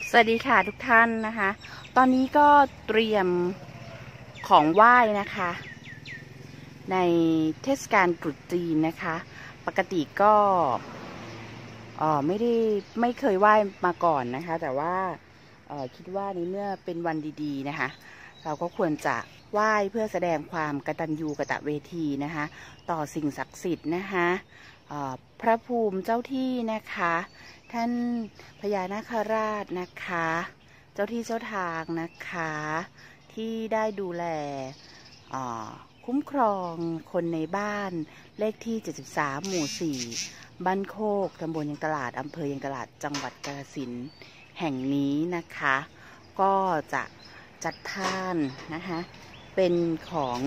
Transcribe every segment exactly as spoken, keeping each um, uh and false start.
สวัสดีค่ะทุกท่านนะคะ ตอนนี้ก็เตรียมของไหว้นะคะในเทศกาลตรุษจีนนะคะ ปกติก็เออไม่ได้ไม่เคยไหว้มาก่อนนะคะ แต่ว่าเออคิดว่าในเมื่อเป็นวันดีๆนะคะ เราก็ควรจะไหว้เพื่อแสดงความกตัญญูกตเวทีนะคะต่อสิ่งศักดิ์สิทธิ์นะคะพระภูมิเจ้าที่นะคะท่านพญานาคราชนะคะเจ้าที่เจ้าทางนะคะที่ได้ดูแลคุ้มครองคนในบ้านเลขที่เจ็ดสิบสามหมู่สี่บ้านโคกตำบลยังตลาดอำเภอยังตลาดจังหวัดกาฬสินธุ์แห่งนี้นะคะก็จะจัดทานนะคะเป็นของ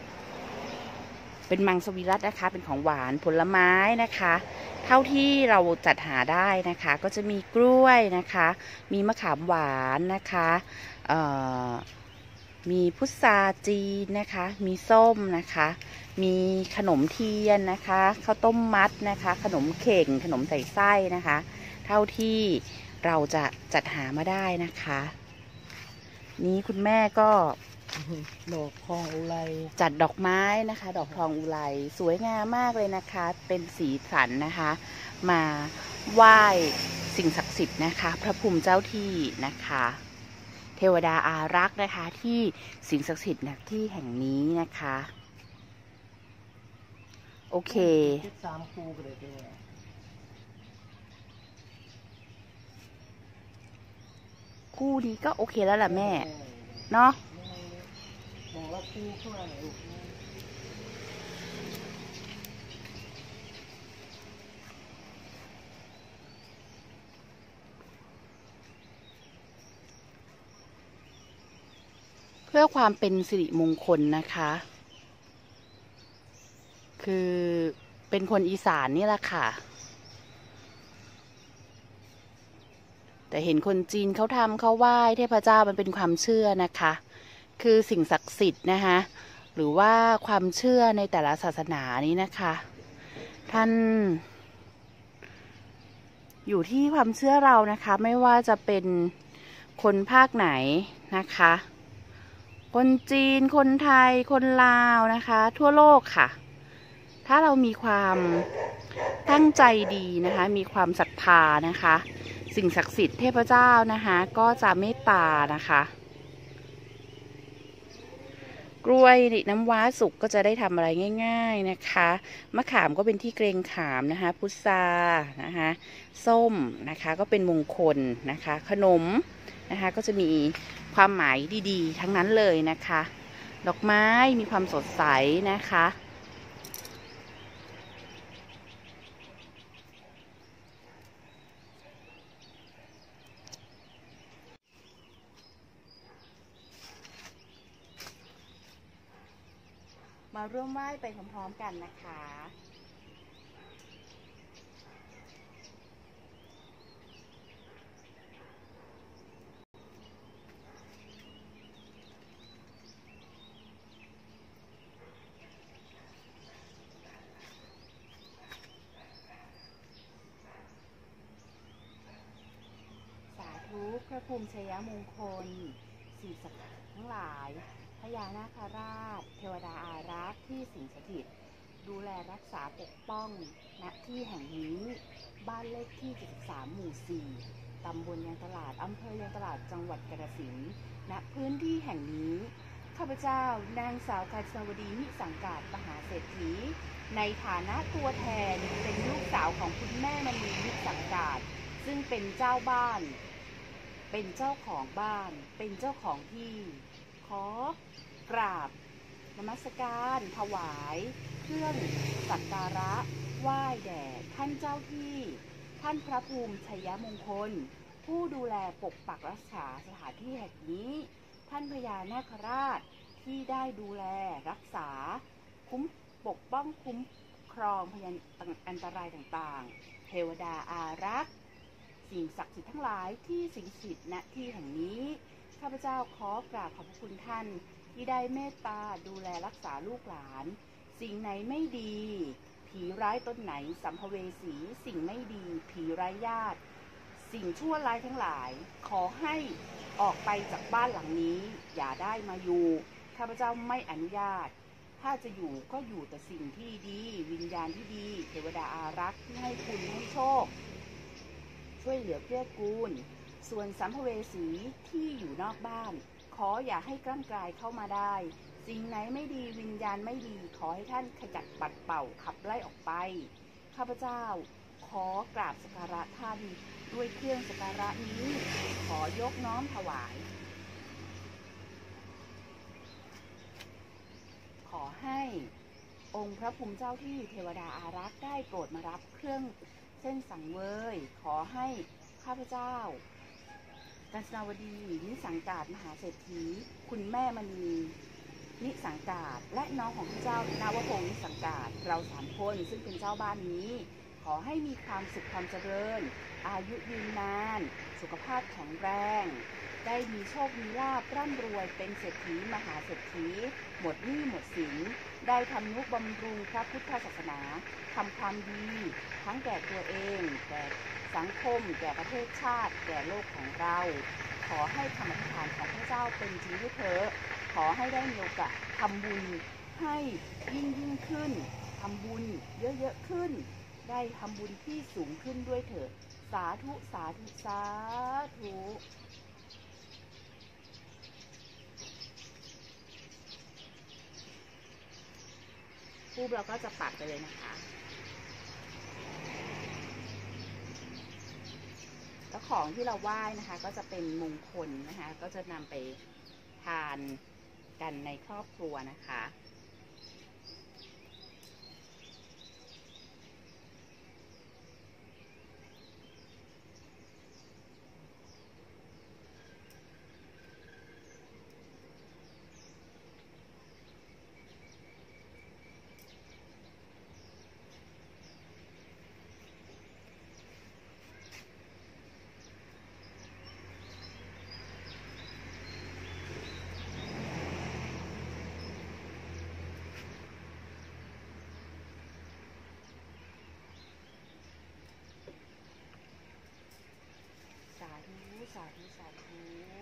เป็นมังสวิรัตินะคะเป็นของหวานผลไม้นะคะเท่าที่เราจัดหาได้นะคะก็จะมีกล้วยนะคะมีมะขามหวานนะคะมีพุทราจีนนะคะมีส้มนะคะมีขนมเทียนนะคะข้าวต้มมัดนะคะขนมเข่งขนมใส่ไส้นะคะเท่าที่เราจะจัดหามาได้นะคะนี้คุณแม่ก็ดอกทองอุไรจัดดอกไม้นะคะดอกทองอุไรสวยงามมากเลยนะคะเป็นสีสันนะคะมาไหว้สิ่งศักดิ์สิทธิ์นะคะพระภูมิเจ้าที่นะคะเทวดาอารักษ์นะคะที่สิ่งศักดิ์สิทธิ์ณที่แห่งนี้นะคะโอเคสามคู่เลยตัวคู่นี้ก็โอเคแล้วล่ะแม่เนาะบอกว่าคู่เข้ามาลูกเพื่อความเป็นสิริมงคลนะคะคือเป็นคนอีสานนี่แหละค่ะแต่เห็นคนจีนเขาทำเขาไหว้เทพเจ้ามันเป็นความเชื่อนะคะคือสิ่งศักดิ์สิทธิ์นะคะหรือว่าความเชื่อในแต่ละศาสนานี้นะคะท่านอยู่ที่ความเชื่อเรานะคะไม่ว่าจะเป็นคนภาคไหนนะคะคนจีนคนไทยคนลาวนะคะทั่วโลกค่ะถ้าเรามีความตั้งใจดีนะคะมีความศรัทธานะคะสิ่งศักดิ์สิทธิ์เทพเจ้านะคะก็จะเมตตานะคะกล้วยน้ำว้าสุกก็จะได้ทำอะไรง่ายๆนะคะมะขามก็เป็นที่เกรงขามนะคะพุทรานะคะส้มนะคะก็เป็นมงคลนะคะขนมนะคะก็จะมีความหมายดีๆทั้งนั้นเลยนะคะดอกไม้มีความสดใสนะคะมาร่วมไหว้ไปพร้อมๆกันนะคะสาธุพระภูมิชัยมงคลสิ่งศักดิ์สิทธิ์ทั้งหลายพญานาคราชเทวดาอารักษ์ที่สิงสถิตดูแลรักษาปกป้องณที่แห่งนี้บ้านเลขที่เจ็ดสิบสามหมู่สี่ตำบลยังตลาดอำเภอยังตลาดจังหวัดกาฬสินธุ์ณพื้นที่แห่งนี้ข้าพเจ้านางสาวกาญจนวดีมิสังกาศมหาเศรษฐีในฐานะตัวแทนเป็นลูกสาวของคุณแม่มณีมิสังกาศซึ่งเป็นเจ้าบ้านเป็นเจ้าของบ้านเป็นเจ้าของที่ขอกราบนมัสการถวายเครื่องสักการะไหว้แด่ท่านเจ้าที่ท่านพระภูมิชัยมงคลผู้ดูแลปกปักรักษาสถานที่แห่งนี้ท่านพญานาคราชที่ได้ดูแลรักษาคุ้มปกป้องคุ้มครองพยานอันตรายต่างๆเทวดาอารักษ์สิ่งศักดิ์สิทธิ์ทั้งหลายที่สิงสถิตณที่แห่งนี้ข้าพเจ้าขอกราบขอบคุณท่านที่ได้เมตตาดูแลรักษาลูกหลานสิ่งไหนไม่ดีผีร้ายตนไหนสัมภเวสีสิ่งไม่ดีผีร้ายญาติสิ่งชั่วร้ายทั้งหลายขอให้ออกไปจากบ้านหลังนี้อย่าได้มาอยู่ข้าพเจ้าไม่อนุญาตถ้าจะอยู่ก็อยู่แต่สิ่งที่ดีวิญญาณที่ดีเทวดาอารักษ์ที่ให้คุณให้โชคช่วยเหลือเกื้อกูลส่วนสัมภเวสีที่อยู่นอกบ้านขออย่าให้กล้ำกลายเข้ามาได้สิ่งไหนไม่ดีวิญญาณไม่ดีขอให้ท่านขจัดปัดเป่าขับไล่ออกไปข้าพเจ้าขอกราบสักการะท่านด้วยเครื่องสักการะนี้ขอยกน้อมถวายขอให้องค์พระภูมิเจ้าที่เทวดาอารักษ์ได้โปรดมารับเครื่องเส้นสังเวยขอให้ข้าพเจ้ากัญจนาวดีนิสังกาศมหาเศรษฐีคุณแม่มณีนิสังกาศและน้องของเจ้านาวพงศ์นิสังกาศเราสามคนซึ่งเป็นเจ้าบ้านนี้ขอให้มีความสุขความเจริญอายุยืนนานสุขภาพแข็งแรงได้มีโชคมีลาภร่ำรวยเป็นเศรษฐีมหาเศรษฐีหมดหนี้หมดสินได้ทำนุบำรุงพระพุทธศาสนาทำความดีทั้งแก่ตัวเองแก่สังคมแก่ประเทศชาติแก่โลกของเราขอให้คำอธิษฐานของพระเจ้าเป็นจริงด้วยเถิดขอให้ได้มีโอกาสทำบุญให้ยิ่งยิ่งขึ้นทำบุญเยอะๆขึ้นได้ทำบุญที่สูงขึ้นด้วยเถิดสาธุสาธุสาธุรูปเราก็จะปักไปเลยนะคะแล้วของที่เราไหว้นะคะก็จะเป็นมงคลนะคะก็จะนำไปทานกันในครอบครัวนะคะ สาธุสาธุสาธุ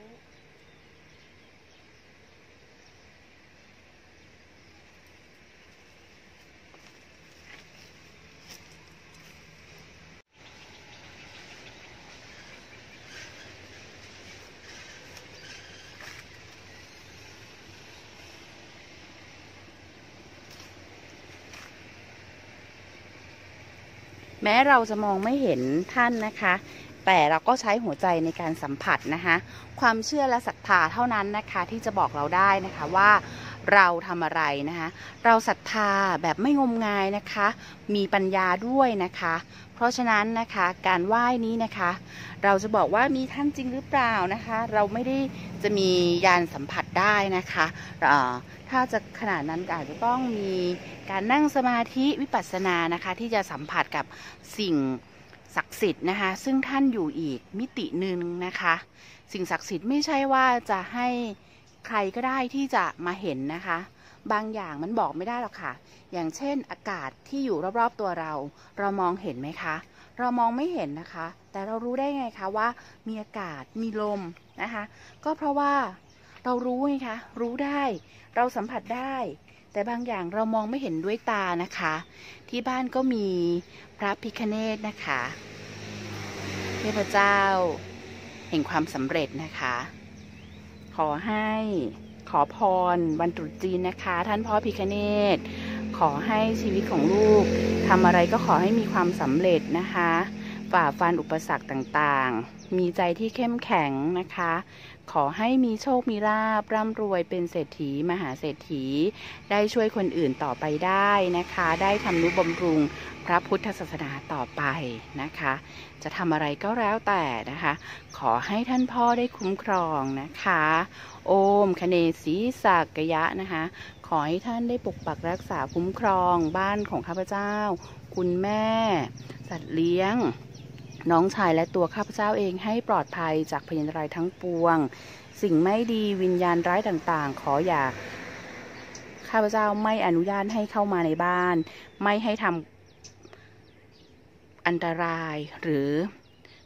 แม้เราจะมองไม่เห็นท่านนะคะแต่เราก็ใช้หัวใจในการสัมผัสนะคะความเชื่อและศรัทธาเท่านั้นนะคะที่จะบอกเราได้นะคะว่าเราทำอะไรนะคะเราศรัทธาแบบไม่งมงายนะคะมีปัญญาด้วยนะคะเพราะฉะนั้นนะคะการไหว้นี้นะคะเราจะบอกว่ามีท่านจริงหรือเปล่านะคะเราไม่ได้จะมีญาณสัมผัสได้นะคะถ้าจะขนาดนั้นอาจจะต้องมีการนั่งสมาธิวิปัสสนานะคะที่จะสัมผัสกับสิ่งศักดิ์สิทธิ์นะคะซึ่งท่านอยู่อีกมิติหนึ่งนะคะสิ่งศักดิ์สิทธิ์ไม่ใช่ว่าจะให้ใครก็ได้ที่จะมาเห็นนะคะบางอย่างมันบอกไม่ได้หรอกค่ะอย่างเช่นอากาศที่อยู่รอบๆตัวเราเรามองเห็นไหมคะเรามองไม่เห็นนะคะแต่เรารู้ได้ไงคะว่ามีอากาศมีลมนะคะก็เพราะว่าเรารู้ไงคะรู้ได้เราสัมผัสได้แต่บางอย่างเรามองไม่เห็นด้วยตานะคะที่บ้านก็มีพระพิฆเนศนะคะเทพเจ้าแห่งความสำเร็จนะคะขอให้ขอพรวันตรุษจีนนะคะท่านพ่อพิฆเนศขอให้ชีวิตของลูกทำอะไรก็ขอให้มีความสำเร็จนะคะฝ่าฟันอุปสรรคต่างๆมีใจที่เข้มแข็งนะคะขอให้มีโชคมีลาภร่ำรวยเป็นเศรษฐีมหาเศรษฐีได้ช่วยคนอื่นต่อไปได้นะคะได้ทำนุบำรุงพระพุทธศาสนาต่อไปนะคะจะทำอะไรก็แล้วแต่นะคะขอให้ท่านพ่อได้คุ้มครองนะคะโอมคเนศีสักยะนะคะขอให้ท่านได้ปกปักรักษาคุ้มครองบ้านของข้าพเจ้าคุณแม่สัตว์เลี้ยงน้องชายและตัวข้าพเจ้าเองให้ปลอดภัยจากพยันตรายทั้งปวงสิ่งไม่ดีวิญญาณร้ายต่างๆขออย่าข้าพเจ้าไม่อนุญาตให้เข้ามาในบ้านไม่ให้ทำอันตรายหรือ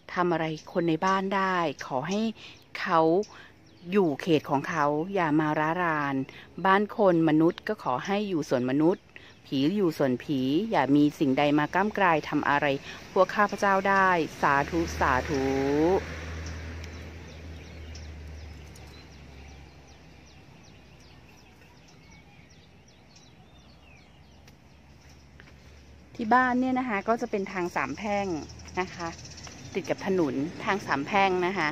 ทำอะไรคนในบ้านได้ ขอให้เขาอยู่เขตของเขาอย่ามาร้ารานบ้านคนมนุษย์ก็ขอให้อยู่ส่วนมนุษย์ผีอยู่ส่วนผีอย่ามีสิ่งใดมาก้ำกลายทำอะไรพวกข้าพเจ้าได้สาธุสาธุที่บ้านเนี่ยนะคะก็จะเป็นทางสามแพร่งนะคะติดกับถนนทางสามแพร่งนะคะ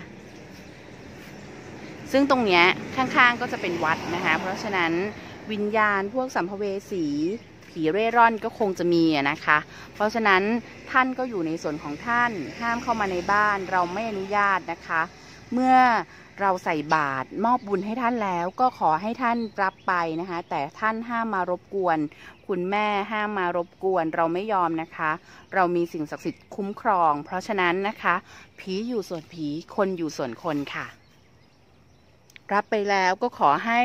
ซึ่งตรงเนี้ยข้างๆก็จะเป็นวัดนะคะเพราะฉะนั้นวิญญาณพวกสัมภเวสีผีเร่ร่อนก็คงจะมีนะคะเพราะฉะนั้นท่านก็อยู่ในส่วนของท่านห้ามเข้ามาในบ้านเราไม่อนุญาตนะคะเมื่อเราใส่บาตรมอบบุญให้ท่านแล้วก็ขอให้ท่านรับไปนะคะแต่ท่านห้ามมารบกวนคุณแม่ห้ามมารบกวนเราไม่ยอมนะคะเรามีสิ่งศักดิ์สิทธิ์คุ้มครองเพราะฉะนั้นนะคะผีอยู่ส่วนผีคนอยู่ส่วนคนค่ะรับไปแล้วก็ขอให้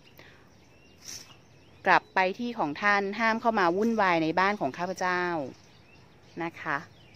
กลับไปที่ของท่านห้ามเข้ามาวุ่นวายในบ้านของข้าพเจ้านะคะ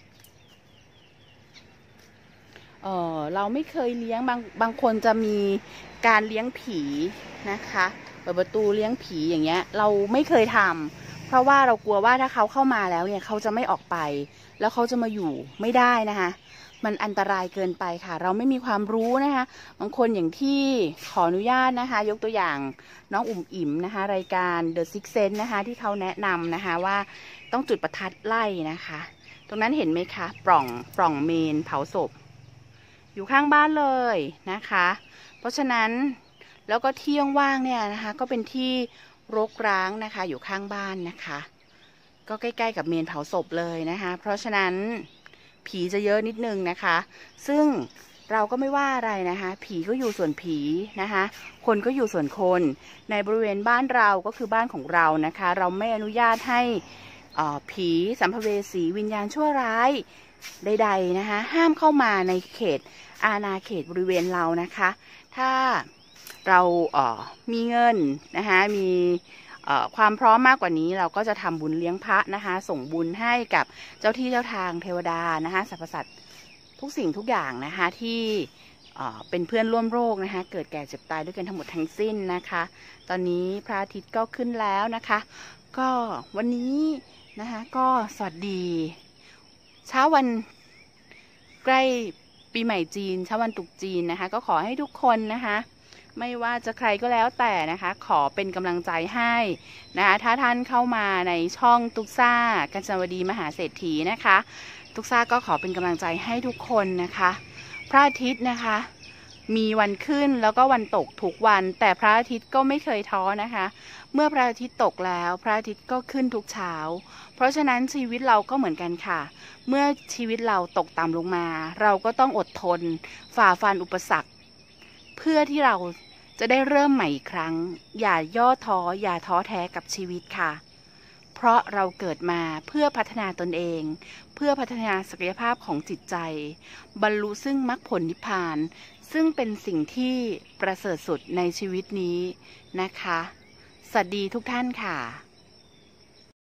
เออเราไม่เคยเลี้ยงบางบางคนจะมีการเลี้ยงผีนะคะเปิดประตูเลี้ยงผีอย่างเงี้ยเราไม่เคยทำเพราะว่าเรากลัวว่าถ้าเขาเข้ามาแล้วเนี่ยเขาจะไม่ออกไปแล้วเขาจะมาอยู่ไม่ได้นะคะมันอันตรายเกินไปค่ะเราไม่มีความรู้นะคะบางคนอย่างที่ขออนุญาตนะคะยกตัวอย่างน้องอุ่มอิ่มนะคะรายการ The Six Sense นะคะที่เขาแนะนำนะคะว่าต้องจุดประทัดไล่นะคะตรงนั้นเห็นไหมคะปล่องปล่องเมนเผาศพอยู่ข้างบ้านเลยนะคะเพราะฉะนั้นแล้วก็ที่ว่างๆเนี่ยนะคะก็เป็นที่รกร้างนะคะอยู่ข้างบ้านนะคะก็ใกล้ๆกับเมนเผาศพเลยนะคะเพราะฉะนั้นผีจะเยอะนิดนึงนะคะซึ่งเราก็ไม่ว่าอะไรนะคะผีก็อยู่ส่วนผีนะคะคนก็อยู่ส่วนคนในบริเวณบ้านเราก็คือบ้านของเรานะคะเราไม่อนุญาตให้ผีสัมภเวสีวิญญาณชั่วร้ายใดๆนะคะห้ามเข้ามาในเขตอาณาเขตบริเวณเรานะคะถ้าเราเอ่อมีเงินนะคะมีความพร้อมมากกว่านี้เราก็จะทำบุญเลี้ยงพระนะคะส่งบุญให้กับเจ้าที่เจ้าทางเทวดานะคะสรรพสัตว์ทุกสิ่งทุกอย่างนะคะที่เป็นเพื่อนร่วมโลกนะคะเกิดแก่เจ็บตายด้วยกันทั้งหมดทั้งสิ้นนะคะตอนนี้พระอาทิตย์ก็ขึ้นแล้วนะคะก็วันนี้นะคะก็สวัสดีเช้าวันใกล้ปีใหม่จีนเช้าวันตรุษจีนนะคะก็ขอให้ทุกคนนะคะไม่ว่าจะใครก็แล้วแต่นะคะขอเป็นกำลังใจให้นะคะถ้าท่านเข้ามาในช่องตุ๊กซ่ากัญจนวดีมหาเศรษฐีนะคะตุ๊กซ่าก็ขอเป็นกำลังใจให้ทุกคนนะคะพระอาทิตย์นะคะมีวันขึ้นแล้วก็วันตกทุกวันแต่พระอาทิตย์ก็ไม่เคยท้อนะคะเมื่อพระอาทิตย์ตกแล้วพระอาทิตย์ก็ขึ้นทุกเช้าเพราะฉะนั้นชีวิตเราก็เหมือนกันค่ะเมื่อชีวิตเราตกต่ำลงมาเราก็ต้องอดทนฝ่าฟันอุปสรรคเพื่อที่เราจะได้เริ่มใหม่อีกครั้งอย่าย่อท้ออย่าท้อแท้กับชีวิตค่ะเพราะเราเกิดมาเพื่อพัฒนาตนเองเพื่อพัฒนาศักยภาพของจิตใจบรรลุซึ่งมรรคผลนิพพานซึ่งเป็นสิ่งที่ประเสริฐสุดในชีวิตนี้นะคะสวัสดีทุกท่านค่ะ